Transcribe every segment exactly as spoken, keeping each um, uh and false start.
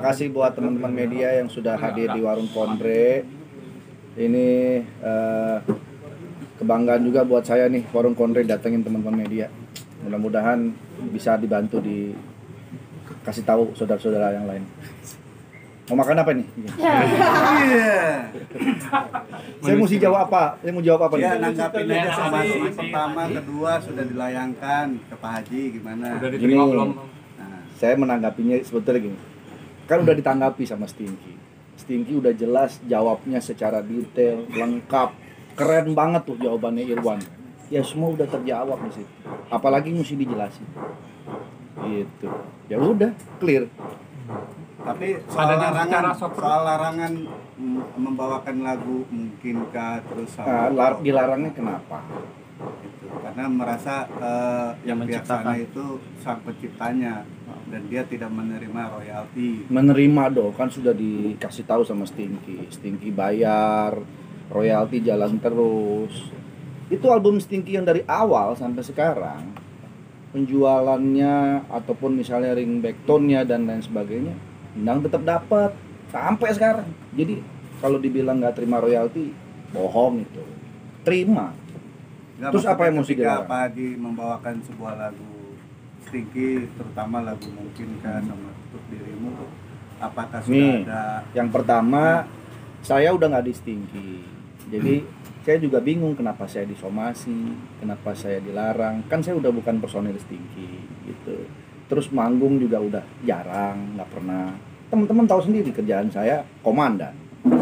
kasih buat teman-teman media yang sudah hadir di Warung Kondre. Ini uh, kebanggaan juga buat saya nih, Warung Kondre datengin teman-teman media. Mudah-mudahan bisa dibantu di kasih tahu saudara-saudara yang lain. Mau makan apa nih? Iya. Saya mesti jawab apa? Saya mau jawab apa nih? Ya, nanggapin aja somasi pertama, kedua sudah dilayangkan ke Pak Haji gimana? Udah diterima Gini, belum? Nah, saya menanggapinya sebetulnya gini. Kan udah ditanggapi sama Stinky. Stinky udah jelas jawabnya secara detail, lengkap, keren banget tuh jawabannya Irwan. Ya semua udah terjawab di situ. Apalagi mesti dijelasin. Gitu. Ya udah, clear. Tapi soal larangan, soal larangan membawakan lagu mungkinkah terus Nah, lar- dilarangnya kenapa? Gitu. Karena merasa uh, yang pihak sana itu sang penciptanya dan dia tidak menerima royalti. Menerima dong, kan sudah dikasih tahu sama Stinky. Stinky bayar, royalti jalan terus. Itu album Stinky yang dari awal sampai sekarang, penjualannya ataupun misalnya ringback tone-nya dan lain sebagainya, Endang tetap dapat sampai sekarang. Jadi kalau dibilang nggak terima royalti, bohong itu. Terima. Nggak, terus apa yang mesti dilarang? Pak Haji membawakan sebuah lagu Stinky, terutama lagu Mungkinkah sama Untuk Dirimu, apakah sudah Nih, ada? Yang pertama, saya udah nggak di Stinky. Jadi saya juga bingung kenapa saya disomasi, kenapa saya dilarang. Kan saya udah bukan personil Stinky gitu. Terus manggung juga udah jarang, nggak pernah. Teman-teman tahu sendiri kerjaan saya komandan.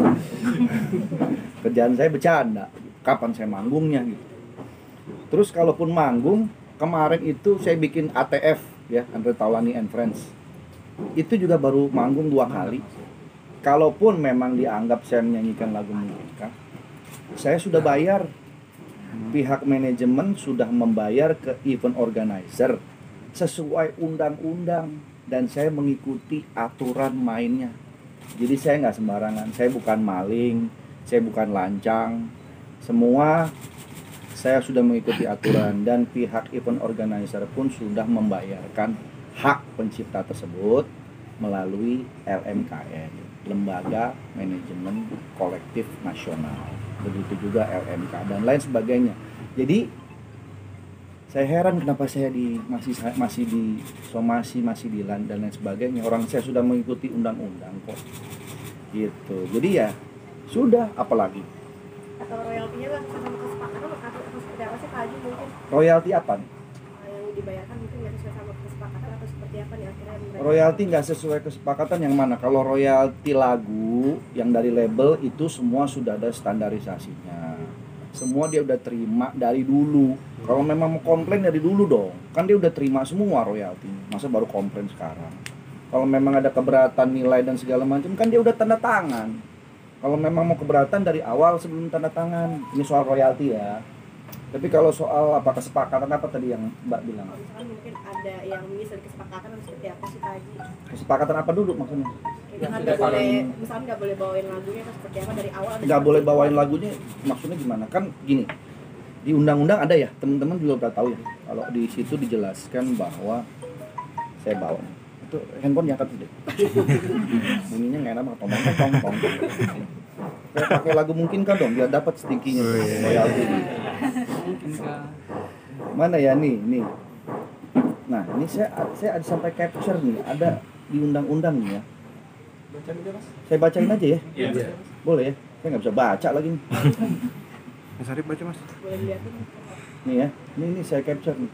Kerjaan saya bercanda. Kapan saya manggungnya gitu. Terus kalaupun manggung, kemarin itu saya bikin A T F ya, Andre Taulani and Friends. Itu juga baru manggung dua kali. Kalaupun memang dianggap saya menyanyikan lagu Mungkinkah, saya sudah bayar. Pihak manajemen sudah membayar ke event organizer sesuai undang-undang dan saya mengikuti aturan mainnya. Jadi saya nggak sembarangan, saya bukan maling, saya bukan lancang. Semua saya sudah mengikuti aturan dan pihak event organizer pun sudah membayarkan hak pencipta tersebut melalui L M K N, Lembaga Manajemen Kolektif Nasional. Begitu juga L M K dan lain sebagainya. Jadi saya heran kenapa saya di masih masih di somasi, masih di lan dan lain sebagainya. Orang saya sudah mengikuti undang-undang kok. Gitu. Jadi ya sudah, apalagi. Atau royaltinya kan sama kesepakatan atau seperti apa sih Pak Haji mungkin? Royalti apa nih? Yang dibayarkan mungkin nggak sesuai sama kesepakatan atau seperti apa nih akhirnya? Royalti nggak sesuai kesepakatan yang mana? Kalau royalti lagu yang dari label itu semua sudah ada standarisasinya. Semua dia udah terima dari dulu. Kalau memang mau komplain dari dulu dong. Kan dia udah terima semua royalti. Masa baru komplain sekarang? Kalau memang ada keberatan nilai dan segala macam kan dia udah tanda tangan. Kalau memang mau keberatan dari awal sebelum tanda tangan. Ini soal royalti ya. Tapi kalau soal apa kesepakatan apa tadi yang Mbak bilang? Misalkan mungkin ada yang miss dari kesepakatan atau seperti apa sih Pak Haji? Kesepakatan apa dulu maksudnya? Misalkan nggak boleh, misalkan nggak boleh bawain lagunya atau seperti apa dari awal? Nggak boleh bawain lagunya maksudnya gimana? Kan gini, di undang-undang ada ya, teman-teman juga udah tahu ya. Kalau di situ dijelaskan bahwa saya bawa itu handphone diangkat deh. Bunyinya nggak enak banget, tong tong tong. Saya pakai lagu Mungkinkah dong biar dapat Stinky-nya. Royalti. Mana ya nih, nih. Nah, ini saya saya ada sampai capture nih, ada di undang-undang nih ya. Saya bacain aja ya. Iya. Boleh ya? Saya nggak bisa baca lagi nih. Mas Arif baca Mas. Boleh dilihatin. Nih ya, ini ini saya capture nih.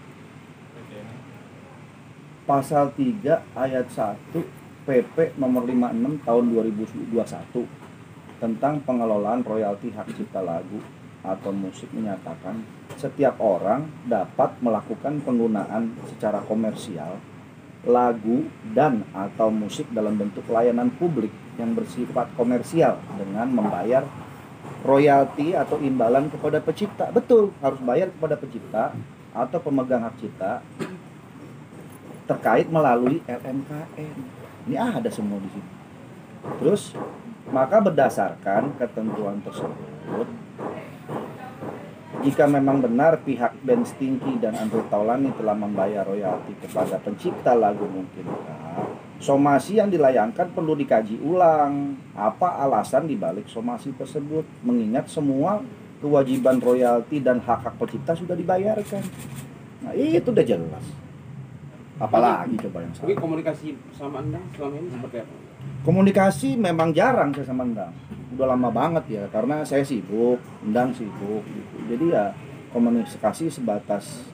Pasal tiga ayat satu P P nomor lima puluh enam tahun dua ribu dua puluh satu tentang pengelolaan royalti hak cipta lagu atau musik menyatakan setiap orang dapat melakukan penggunaan secara komersial lagu dan atau musik dalam bentuk layanan publik yang bersifat komersial dengan membayar royalti atau imbalan kepada pencipta. Betul, harus bayar kepada pencipta atau pemegang hak cipta terkait melalui L M K N. Ini ada semua di sini. Terus, maka berdasarkan ketentuan tersebut, jika memang benar pihak band Stinky dan Andre Taulani telah membayar royalti kepada pencipta lagu Mungkinkah, somasi yang dilayangkan perlu dikaji ulang apa alasan dibalik somasi tersebut, mengingat semua kewajiban royalti dan hak-hak pencipta sudah dibayarkan. Nah itu udah jelas, apalagi coba yang Tapi salah. komunikasi sama Anda selama ini seperti apa? Komunikasi memang jarang saya sama Endang, udah lama banget ya, karena saya sibuk, Endang sibuk gitu. Jadi ya komunikasi sebatas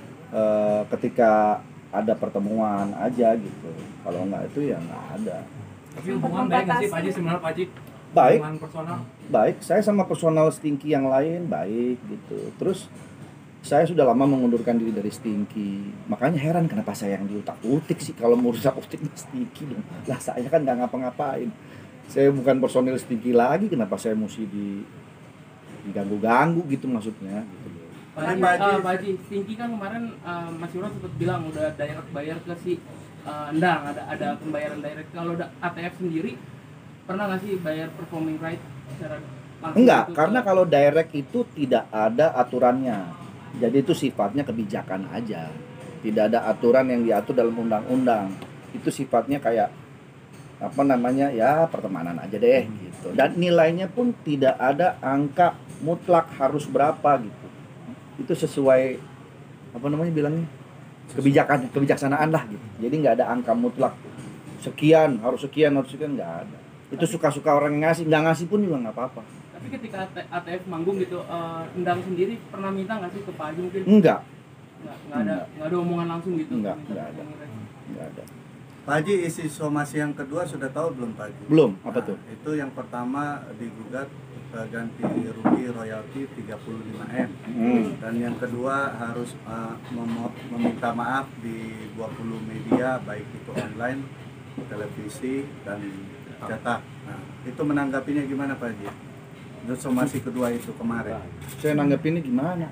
eh, ketika ada pertemuan aja gitu. Kalau nggak itu ya nggak ada. Tapi hubungan baik nggak sih Pak Haji sebenarnya Pak Haji? Baik, Hubungan personal. baik. Saya sama personal Stinky yang lain baik gitu. Terus saya sudah lama mengundurkan diri dari Stinky. Makanya heran kenapa saya yang diutak-utik sih kalau mau rusak-utik Stinky dong. Lah saya kan nggak ngapa-ngapain. Saya bukan personil Stinky lagi, kenapa saya mesti di diganggu-ganggu gitu maksudnya gitu. Pak Haji, Pak Haji. uh, Pak Haji, Stinky kan kemarin uh, Mas Yuron sempat bilang udah direct bayar ke si uh, Endang, ada ada pembayaran direct. Kalau A T F sendiri pernah nggak sih bayar performing right secara langsung? Enggak, gitu karena ke- kalau direct itu tidak ada aturannya. Jadi itu sifatnya kebijakan aja. Tidak ada aturan yang diatur dalam undang-undang. Itu sifatnya kayak apa namanya ya pertemanan aja deh gitu. Dan nilainya pun tidak ada angka mutlak harus berapa gitu. Itu sesuai apa namanya bilangnya kebijakan kebijaksanaan lah gitu. Jadi nggak ada angka mutlak sekian harus sekian harus sekian, nggak ada. Itu suka-suka orang yang ngasih, nggak ngasih pun juga nggak apa-apa. Tapi ketika A T F manggung gitu, uh, Endang sendiri pernah minta nggak sih ke Pak Haji mungkin? Enggak, Nggak, nggak ada, nggak ada omongan langsung gitu. Enggak, minta nggak ada. performing right. nggak ada. Pak Haji, isi somasi yang kedua sudah tahu belum Pak Haji? Belum, apa Nah, tuh? Itu yang pertama digugat eh, ganti rugi royalti tiga puluh lima M. Hmm. Dan yang kedua harus eh, memo- meminta maaf di dua puluh media baik itu online, televisi dan cetak. Nah, itu menanggapinya gimana Pak Haji? Untuk somasi kedua itu kemarin Saya nanggepinnya gimana?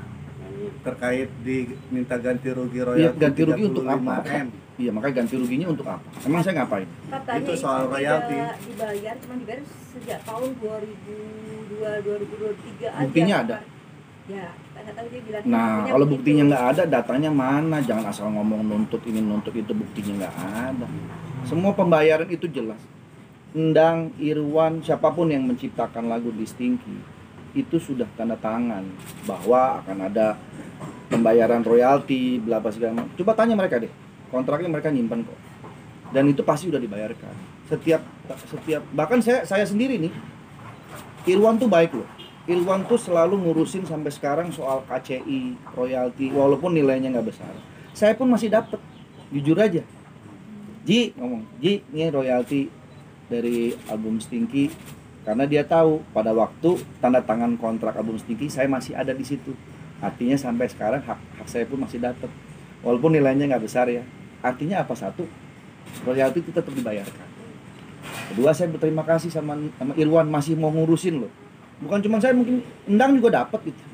terkait diminta ganti rugi Iya, royalti ganti rugi untuk tiga puluh lima apa? M. Iya, makanya ganti ruginya untuk apa? Emang saya ngapain? Katanya Itu soal tidak royalti. dibayar, cuma dibayar sejak tahun dua ribu dua dua ribu dua puluh tiga aja. Buktinya ada? Ya, nggak tahu dia bilang. Nah, buktinya kalau begitu. buktinya nggak ada, datanya mana? Jangan asal ngomong nuntut ini nuntut itu, buktinya nggak ada. Semua pembayaran itu jelas. Endang, Irwan, siapapun yang menciptakan lagu di Stinky itu sudah tanda tangan bahwa akan ada pembayaran royalti, bla bla segala macam. Coba tanya mereka deh, kontraknya mereka nyimpan kok. Dan itu pasti udah dibayarkan. Setiap setiap bahkan saya saya sendiri nih, Irwan tuh baik loh. Irwan tuh selalu ngurusin sampai sekarang soal K C I, royalti, walaupun nilainya nggak besar. Saya pun masih dapet, jujur aja. Ji ngomong, Ji ini royalti dari album Stinky, karena dia tahu pada waktu tanda tangan kontrak album Stinky saya masih ada di situ. Artinya sampai sekarang hak, hak saya pun masih dapat, walaupun nilainya nggak besar ya. Artinya apa? Satu, royalti itu tetap dibayarkan. Kedua, saya berterima kasih sama, sama Irwan masih mau ngurusin loh. Bukan cuma saya, mungkin Endang juga dapat gitu.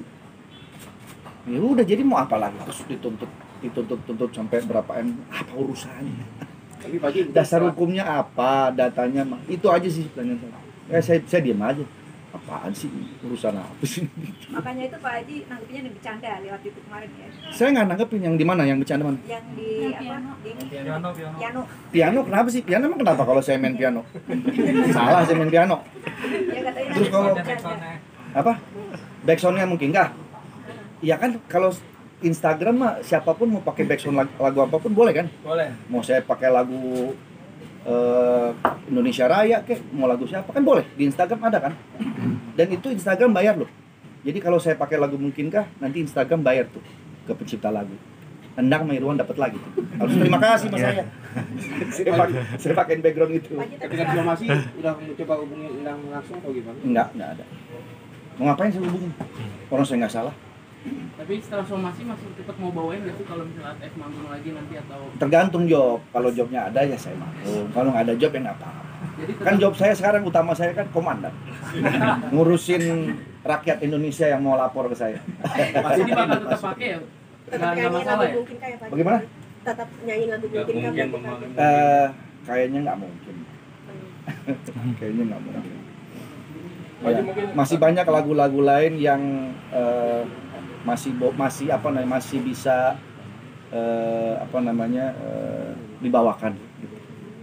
Ya udah, jadi mau apa lagi terus dituntut dituntut tuntut sampai berapa M, apa urusannya? Tapi Pak Haji, Dasar setelah- hukumnya apa, datanya mah itu aja sih pertanyaan saya. Eh, saya saya diam aja. Apaan sih urusan apa sih? Makanya itu Pak Haji nanggepinnya yang bercanda lewat itu kemarin ya. Saya nggak nanggepin yang di mana, yang bercanda mana? Yang di apa? Di Piano, piano. piano. Piano kenapa sih? Piano emang kenapa kalau saya main piano? Salah saya main piano. Ya katanya Terus kalau- bercanda. Apa? Backsoundnya mungkin nggak? Ya kan kalau Instagram mah siapapun mau pakai backsound lagu, lagu apapun boleh kan? Boleh. Mau saya pakai lagu eh, Indonesia Raya kek, mau lagu siapa kan boleh, di Instagram ada kan. Dan itu Instagram bayar loh. Jadi kalau saya pakai lagu Mungkinkah, nanti Instagram bayar tuh ke pencipta lagu. Endang sama Irwan dapat lagi tuh. Harus terima kasih sama saya. saya pakai saya pakai background itu. Pak Haji tapi ketika diplomasi udah mencoba hubungi Endang langsung atau gimana? Enggak, enggak ada. Mau ngapain saya hubungin? Orang saya nggak salah. Tapi setelah somasi masih tetap mau bawain nggak sih kalau misalnya A T F manggung lagi nanti atau? Tergantung job. Kalau jobnya ada ya saya mau. Kalau nggak ada job ya nggak apa-apa. Jadi tetap Kan job saya sekarang utama saya kan komandan. Ngurusin rakyat Indonesia yang mau lapor ke saya. jadi bakal tetap pakai ya? tetap Nggak nggak nyanyi masalah lagu ya? mungkin kayak Pak Haji. Bagaimana? Tetap nyanyi lagu Nggak mungkin mungkin kan. membangun. Eh, kayaknya nggak mungkin. Kayaknya nggak mungkin. Ya, masih banyak lagu-lagu lain yang eh, masih bo- masih apa namanya masih bisa eh, apa namanya eh, dibawakan. Gitu.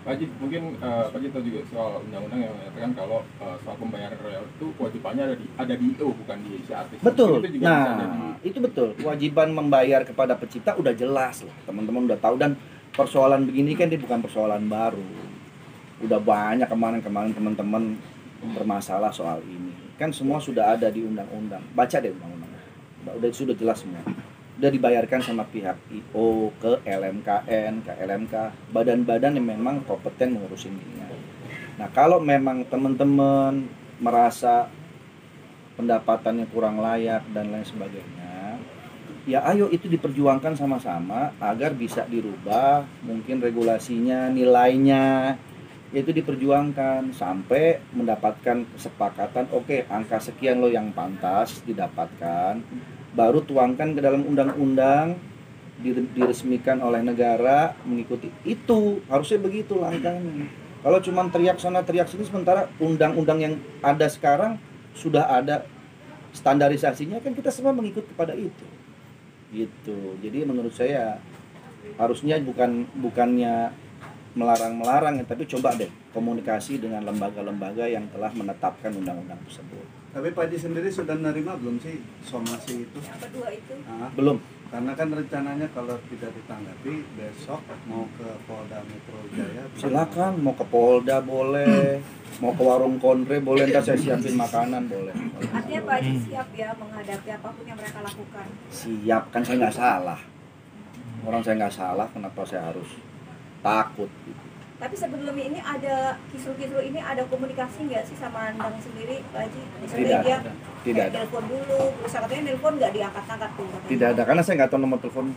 Pak Haji, mungkin uh, Pak Haji tahu juga soal undang-undang yang mengatakan kalau uh, soal pembayaran royalti itu kewajibannya ada di ada di I O bukan di si artis. Betul. Itu juga bisa ada di... Nah, itu betul. Kewajiban membayar kepada pencipta udah jelas lah. Teman-teman udah tahu, dan persoalan begini kan ini bukan persoalan baru. Udah banyak kemarin-kemarin teman-teman bermasalah soal ini. Kan semua sudah ada di undang-undang. Baca deh undang-undang. Udah sudah jelas semua. Udah dibayarkan sama pihak I O, ke L M K N, ke L M K, badan-badan yang memang kompeten mengurusin ini. Nah, kalau memang teman-teman merasa pendapatannya kurang layak dan lain sebagainya, ya ayo itu diperjuangkan sama-sama agar bisa dirubah, mungkin regulasinya, nilainya, itu diperjuangkan sampai mendapatkan kesepakatan. Oke, angka sekian lo yang pantas didapatkan, baru tuangkan ke dalam undang-undang, diresmikan oleh negara, mengikuti itu. Harusnya begitu langkahnya. Kalau cuma teriak sana teriak sini, sementara undang-undang yang ada sekarang sudah ada standarisasinya, kan kita semua mengikut kepada itu. Gitu. Jadi menurut saya harusnya bukan bukannya melarang-melarang, tapi coba deh komunikasi dengan lembaga-lembaga yang telah menetapkan undang-undang tersebut. Tapi Pak Haji sendiri sudah menerima belum sih somasi itu? Yang kedua itu. Nah, Belum. karena kan rencananya kalau tidak ditanggapi besok mau ke Polda Metro Jaya. Silakan, mau ke Polda boleh, mau ke warung konre boleh, ntar saya siapin makanan boleh. Artinya Pak Haji siap ya menghadapi apapun yang mereka lakukan. Siap, kan saya nggak salah. Orang saya nggak salah, kenapa saya harus takut gitu. Tapi sebelumnya ini ada kisru-kisru ini ada komunikasi nggak sih sama Andang sendiri, Pak Haji? Misalnya Tidak dia ada. Tidak kayak ada. telepon dulu, terus katanya nelpon nggak diangkat-angkat tuh. katanya. Tidak ada, karena saya nggak tahu nomor telepon.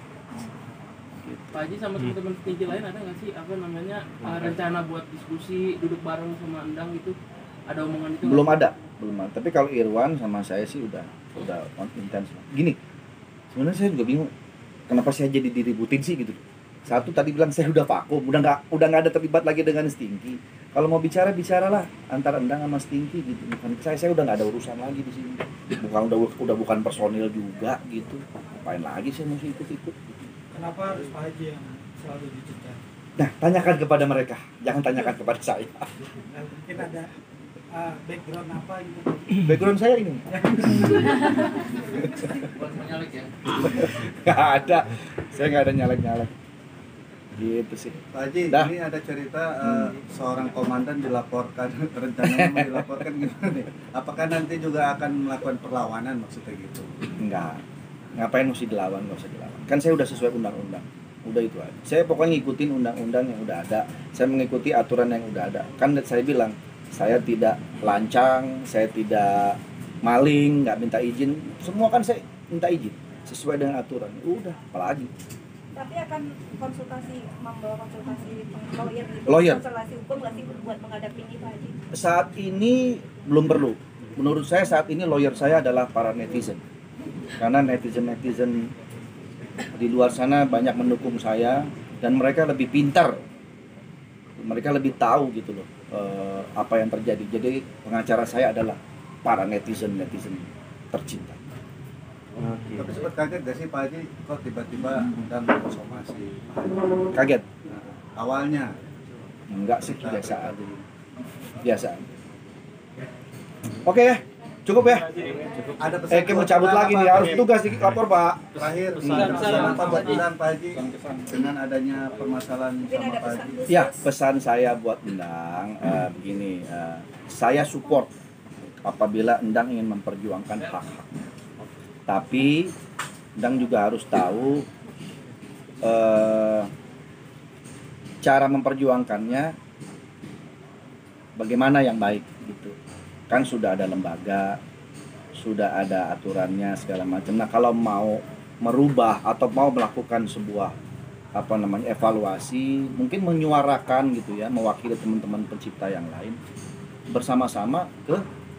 Pak Haji sama teman-teman setinggi lain ada nggak sih apa namanya uh, rencana buat diskusi duduk bareng sama Endang gitu? Ada omongan itu? Belum ada, belum ada. Tapi kalau Irwan sama saya sih udah udah on intens. Gini, sebenarnya saya juga bingung kenapa saya jadi diributin sih gitu. Satu tadi bilang saya udah vakum, udah nggak udah nggak ada terlibat lagi dengan Stinky. Kalau mau bicara bicaralah antara Endang sama Stinky gitu. Bukan saya, saya udah nggak ada urusan lagi di sini. Bukan udah udah bukan personil juga gitu. Ngapain lagi saya mesti ikut-ikut? Kenapa harus Pak Haji yang selalu dicecar? Nah, tanyakan kepada mereka, jangan tanyakan kepada saya. Nah, mungkin ada uh, background apa gitu? Background saya ini Buat menyalek ya. nggak ada, saya nggak ada nyalek-nyalek. Gitu sih. Pak Haji, Dah. ini ada cerita uh, seorang komandan dilaporkan, rencananya mau dilaporkan gimana nih? Apakah nanti juga akan melakukan perlawanan maksudnya gitu? Enggak. Ngapain mesti dilawan, nggak usah dilawan. Kan saya udah sesuai undang-undang. Udah itu aja. Saya pokoknya ngikutin undang-undang yang udah ada. Saya mengikuti aturan yang udah ada. Kan saya bilang, saya tidak lancang, saya tidak maling, nggak minta izin. Semua kan saya minta izin sesuai dengan aturan. Udah, apalagi. Tapi akan konsultasi, membawa konsultasi lawyer gitu, Lawyer. konsultasi hukum nggak sih buat menghadapi ini Pak Haji? Saat ini belum perlu. Menurut saya saat ini lawyer saya adalah para netizen. Karena netizen-netizen di luar sana banyak mendukung saya dan mereka lebih pintar. Mereka lebih tahu gitu loh eh, apa yang terjadi. Jadi pengacara saya adalah para netizen-netizen tercinta. Tapi sempat kaget gak sih Pak Haji kok tiba-tiba dan somasi Pak Haji? Kaget? Nah, awalnya Enggak sih, biasa aja. Biasa aja. Oke ya, cukup ya. ada pesan Eh, kamu buat cabut kita lagi apa, nih, harus Pak? tugas di lapor Pak. Terakhir, Pesan, pesan, pesan, apa buat Pak Haji? Endang Pak Haji Pesan-pesan. dengan adanya permasalahan Mungkin sama ada Pak pesan Haji? khusus. Ya, pesan saya buat Endang eh, begini, eh, saya support apabila Endang ingin memperjuangkan hak-hak. Tapi Endang juga harus tahu eh, cara memperjuangkannya bagaimana yang baik gitu. Kan sudah ada lembaga, sudah ada aturannya segala macam. Nah, kalau mau merubah atau mau melakukan sebuah apa namanya evaluasi, mungkin menyuarakan gitu ya, mewakili teman-teman pencipta yang lain bersama-sama ke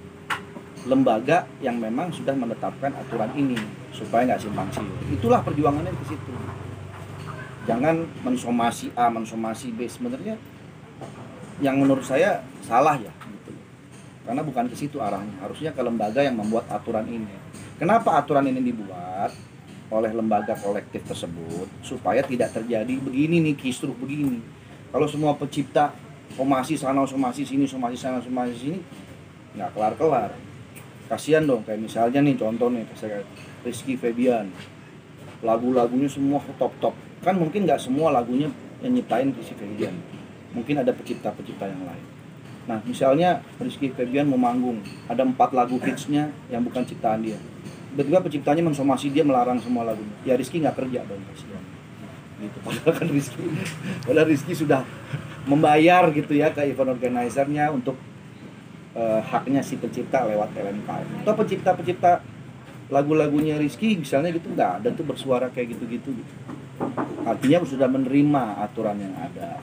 lembaga yang memang sudah menetapkan aturan ini supaya nggak simpang siur. Itulah perjuangannya ke situ. Jangan mensomasi A, mensomasi B. Sebenarnya yang menurut saya salah ya gitu. Karena bukan ke situ arahnya. Harusnya ke lembaga yang membuat aturan ini. Kenapa aturan ini dibuat oleh lembaga kolektif tersebut? Supaya tidak terjadi begini nih, kisruh begini. Kalau semua pencipta somasi sana, somasi sini, somasi sana, somasi sini, nggak kelar-kelar. Kasihan dong, kayak misalnya nih contoh nih, saya Rizky Febian, lagu-lagunya semua top-top. Kan mungkin nggak semua lagunya yang nyiptain Rizky Febian, mungkin ada pencipta-pencipta yang lain. Nah misalnya Rizky Febian mau manggung, ada empat lagu hitsnya yang bukan ciptaan dia. Tiba-tiba penciptanya mensomasi dia, melarang semua lagunya. Ya Rizky nggak kerja dong, kasihan. Gitu. Padahal kan Rizky, padahal Rizky sudah membayar gitu ya ke event organizer-nya untuk uh, haknya si pencipta lewat L M K. Atau pencipta-pencipta lagu-lagunya Rizky misalnya gitu nggak ada tuh bersuara kayak gitu-gitu gitu. Artinya sudah menerima aturan yang ada.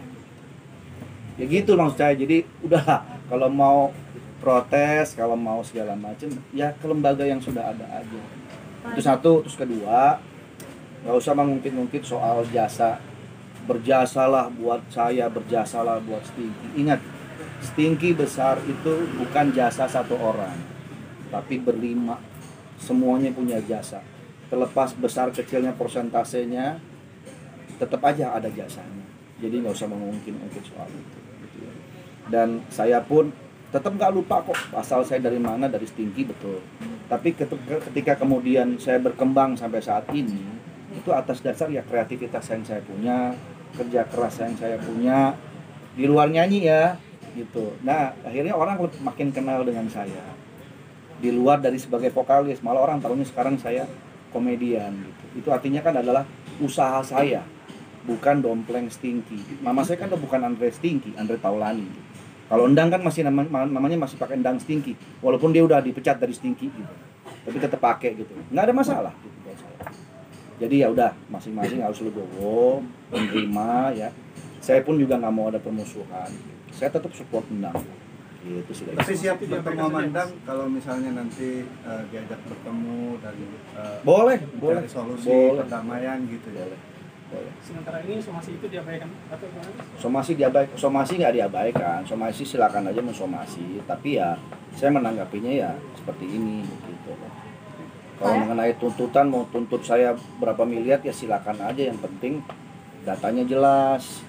Ya gitu maksud saya. Jadi udah kalau mau protes, kalau mau segala macam ya ke lembaga yang sudah ada aja. Itu satu. Terus kedua, nggak usah mengungkit-ungkit soal jasa. Berjasalah buat saya, berjasalah buat Stinky. Ingat, Stinky besar itu bukan jasa satu orang, tapi berlima. Semuanya punya jasa. Terlepas besar kecilnya persentasenya, tetap aja ada jasanya. Jadi nggak usah mengungkit-ungkit soal itu. Gitu ya. Dan saya pun tetap nggak lupa kok asal saya dari mana, dari Stinky betul. Tapi ketika kemudian saya berkembang sampai saat ini, itu atas dasar ya kreativitas yang saya punya, kerja keras yang saya punya, di luar nyanyi ya gitu. Nah akhirnya orang makin kenal dengan saya di luar dari sebagai vokalis, malah orang tahunya sekarang saya komedian gitu. Itu artinya kan adalah usaha saya, bukan dompleng Stinky. Nama saya kan udah bukan Andre Stinky, Andre Taulani gitu. Kalau Endang kan masih nama, namanya masih pakai Endang Stinky, walaupun dia udah dipecat dari Stinky gitu, tapi tetap pakai gitu, nggak ada masalah gitu buat saya. Jadi ya udah, masing-masing harus legowo, menerima ya. Saya pun juga nggak mau ada permusuhan. Saya tetap support Endang. Gitu sudah. Tapi siap bertemu sama Endang kalau misalnya nanti uh, diajak bertemu dan uh, Boleh, boleh. cari solusi Boleh. perdamaian gitu ya. Boleh. Boleh. Sementara ini somasi itu diabaikan atau gimana? Somasi diabaikan, somasi nggak diabaikan. Somasi silakan aja mensomasi. Tapi ya saya menanggapinya ya seperti ini gitu. Kalau mengenai tuntutan mau tuntut saya berapa miliar ya silakan aja. Yang penting datanya jelas.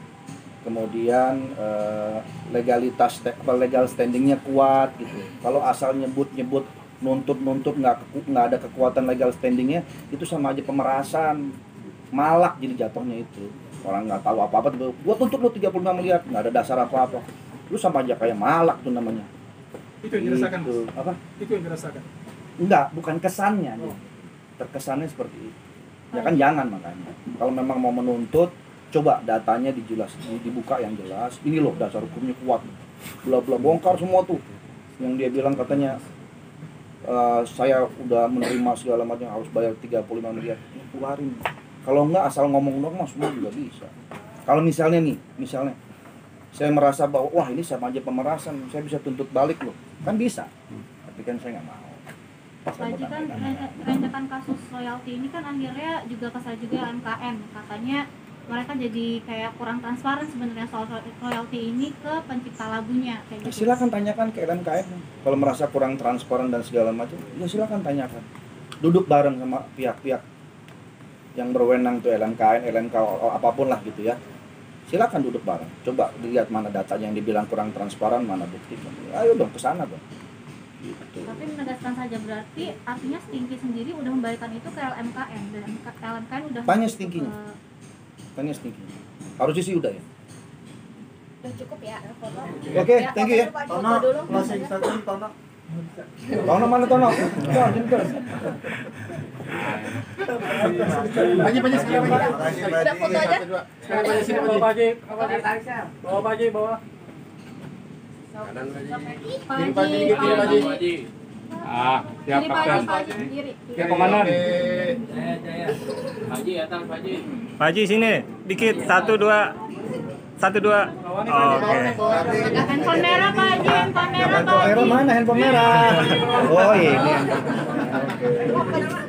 Kemudian eh, legalitas legal standingnya kuat gitu. Kalau asal nyebut-nyebut nuntut-nuntut nggak nggak ada kekuatan legal standingnya, itu sama aja pemerasan, malak jadi jatuhnya itu. Orang nggak tahu apa-apa, tiba gua tuntut lu tiga puluh lima miliar, nggak ada dasar apa-apa. Lu sama aja kayak malak tuh namanya. Itu yang dirasakan, Gitu. Mas? Apa? Itu yang dirasakan. Enggak, bukan kesannya. Oh. Terkesannya seperti itu. Ya kan jangan makanya. Kalau memang mau menuntut, coba datanya dijelas, dibuka yang jelas. Ini loh dasar hukumnya kuat. Bla-bla bongkar semua tuh. Yang dia bilang katanya e, saya udah menerima segala macam harus bayar tiga puluh lima miliar. Keluarin. Kalau enggak asal ngomong doang mah semua juga bisa. Kalau misalnya nih, misalnya saya merasa bahwa wah ini sama aja pemerasan, saya bisa tuntut balik loh. Kan bisa. Tapi kan saya nggak mau. Pak Haji, kan rentetan kasus royalti ini kan akhirnya juga kesal juga M K M. Katanya mereka jadi kayak kurang transparan sebenarnya soal royalti ini ke pencipta lagunya kayak gitu. Silakan tanyakan ke L M K M. Kalau merasa kurang transparan dan segala macam, ya silakan tanyakan. Duduk bareng sama pihak-pihak yang berwenang tuh L M K N, L M K apapun lah gitu ya. Silakan duduk bareng. Coba dilihat mana datanya yang dibilang kurang transparan, mana bukti. Ayo dong ke sana dong. Gitu. Tapi menegaskan saja berarti artinya Stinky sendiri udah membalikkan itu ke L M K N dan L M K N udah Tanya Stinky-nya. ke... Tanya Stinky. Harusnya sih udah ya. Udah cukup ya foto. Oke, thank you ya. Foto Tono, dulu. closing statement Tono. Tono mana Tono? Tono, jemput. Pagi pagi sekali lagi. Terima kasih Udah foto Baji. aja. Sekali lagi sini bawa pagi. Bawa pagi bawa. Kiri pagi, kiri pagi. Ah, siap Kiri pagi, kapten. pagi, kiri. Ya komandan. Jaya, Jaya. Haji, atas Haji. Pak Haji sini, dikit, satu dua, satu dua. Oh, oke. Handphone merah Pak Haji, handphone merah Pak Handphone merah Haji. mana? Handphone merah. Oh ini. Oke.